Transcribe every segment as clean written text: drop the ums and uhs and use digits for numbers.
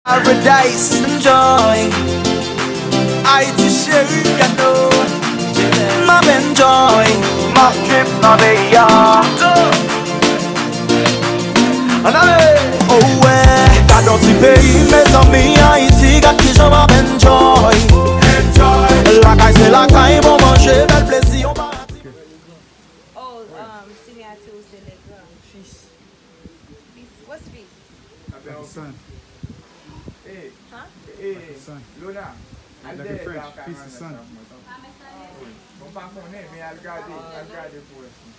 Paradise and joy. I to share you know. Ma enjoy. Ma trip ma beya. Oh ouais. T'as dans ce pays mes amis Haïti gars qui j'en ma enjoy. La caille c'est la caille pour manger bel plaisir. See me at Tuesday, feast. What's feast? Son. Hey. Huh? Hey. Son. Lona. Like a French, feast the sun. Bon pas connaître mais à regarder pour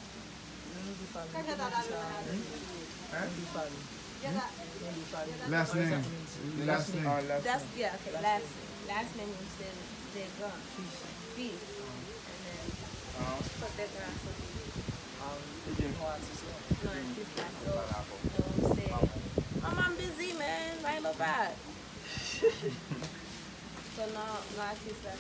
Last name. Last name. That's yeah. Okay. Last name you said they're gone. Feast. And then put that grass. No, it's not. So say, I'm busy, man. I ain't no bad. So now it's like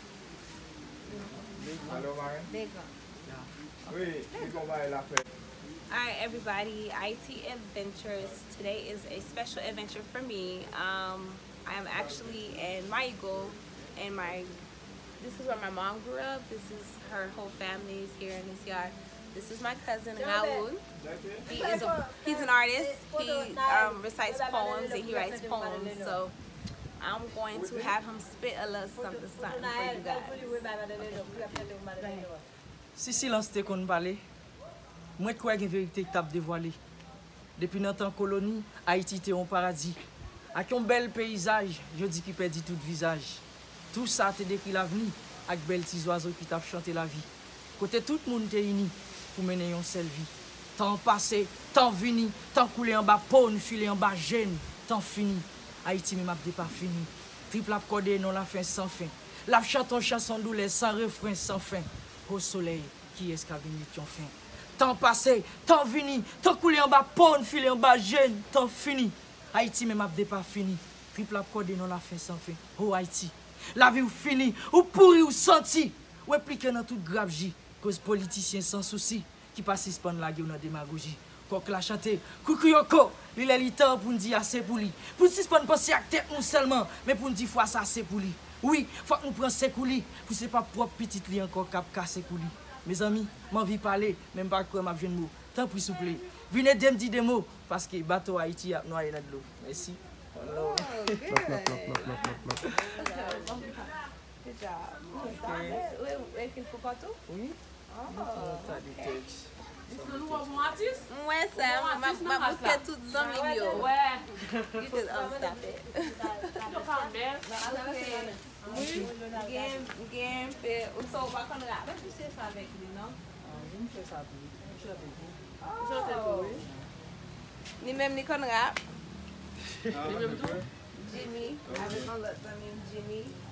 Hello, Maren. they gone. Oui, c'est qu'on va la faire. Alright everybody, IT Adventures. Today is a special adventure for me. I am actually in Mayugo, and this is where my mom grew up. This is her whole family is here in this yard. This is my cousin Howard. He's an artist. He recites poems and he writes poems. So I'm going to have him spit a little something for you guys. Si silence te kon parler, moi crois que vérité qui t'a dévoilé. Depuis notre colonie, Haïti était un paradis. Avec un bel paysage, je dis qu'il perdit tout visage. Tout ça te décrit l'avenir, avec belles petits oiseaux qui t'a chanté la vie. Côté tout le monde te uni pour mener une seule vie. Temps passé, temps venu, temps coulé en bas peau, filé en bas gêne, temps fini. Haïti même abdé pas fini. Triple à cordé non la fin sans fin. La chante en chanson douleur sans refrain sans fin. Au soleil, qui est-ce qu'a venu ton fin? Temps passé, temps venu, temps coulé en bas peau, filé en bas gêne, temps fini. Haïti même abdé pas fini. Triple à cordé non la fin sans fin. Oh Haïti, la vie ou fini, ou pourri ou senti. Ou impliqué dans toute grave J. Cause politicien sans souci, qui passe suspendre la guerre dans démagogie. Coq la chanté, coucou il est le temps pour nous dire assez pour lui. Pour suspendre penser à tête nous seulement, mais pour nous dire fois ça c'est pour lui. Oui, faut que nous prenions ses coulis, pour c'est pas propre petite li encore cap casser coulis. Mes amis, m'envie parler, même pas quoi m'a jeune mot. Tant pis s'il vous plaît. Venez me dire des mots parce que bateau Haïti a noyé dans l'eau. Merci. Oh, good. Good job. Where can you go? Oui. Oh. Isso não é um artista? Não é sério, mas porque é tudo zombie. Ué. You could stop it. Eu falo mesmo. Ninguém fez. O sol vai quando lá. Mas você sabe aquilo, não? Je ne fais ça plus. Ni même ni quando lá. Lembra tudo? Jimmy. Avec mon autre ami Jimmy.